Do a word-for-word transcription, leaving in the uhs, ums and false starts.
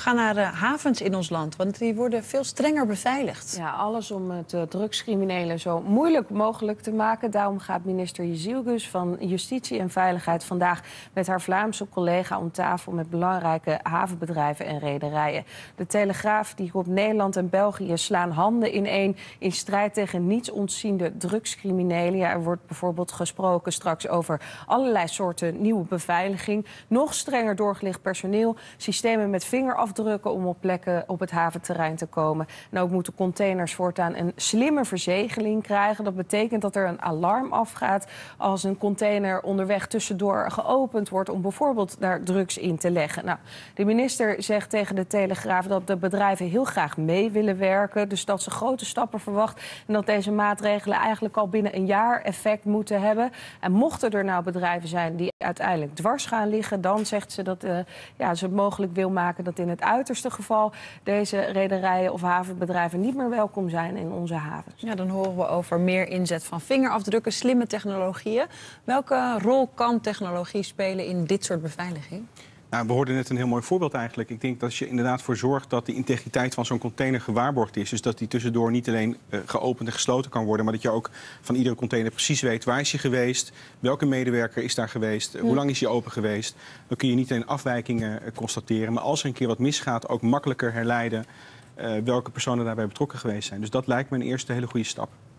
ga naar de havens in ons land, want die worden veel strenger beveiligd. Ja, alles om het uh, drugscriminelen zo moeilijk mogelijk te maken. Daarom gaat minister Jezielgus van Justitie en Veiligheid vandaag met haar Vlaamse collega om tafel met belangrijke havenbedrijven en rederijen. De Telegraaf die roept Nederland en België slaan handen ineen in strijd tegen niets ontziende drugscriminelen. Ja, er wordt bijvoorbeeld gesproken straks over allerlei soorten nieuwe beveiliging, nog strenger doorgelicht personeel, systemen met vingerafdrukken om op plekken op het haventerrein te komen. En ook moeten containers voortaan een slimme verzegeling krijgen. Dat betekent dat er een alarm afgaat als een container onderweg tussendoor geopend wordt om bijvoorbeeld daar drugs in te leggen. Nou, de minister zegt tegen de Telegraaf dat de bedrijven heel graag mee willen werken, dus dat ze grote stappen verwacht en dat deze maatregelen eigenlijk al binnen een jaar effect moeten hebben. En mochten er nou bedrijven zijn die uiteindelijk dwars gaan liggen, dan zegt ze dat uh, ja, ze mogelijk wil maken dat in het uiterste geval deze rederijen of havenbedrijven niet meer welkom zijn in onze havens. Ja, dan horen we over meer inzet van vingerafdrukken, slimme technologieën. Welke rol kan technologie spelen in dit soort beveiliging? Nou, we hoorden net een heel mooi voorbeeld eigenlijk. Ik denk dat als je inderdaad voor zorgt dat de integriteit van zo'n container gewaarborgd is. Dus dat die tussendoor niet alleen uh, geopend en gesloten kan worden, maar dat je ook van iedere container precies weet waar is je geweest, welke medewerker is daar geweest, uh, hoe lang is je open geweest. Dan kun je niet alleen afwijkingen uh, constateren, maar als er een keer wat misgaat ook makkelijker herleiden uh, welke personen daarbij betrokken geweest zijn. Dus dat lijkt me een eerste hele goede stap.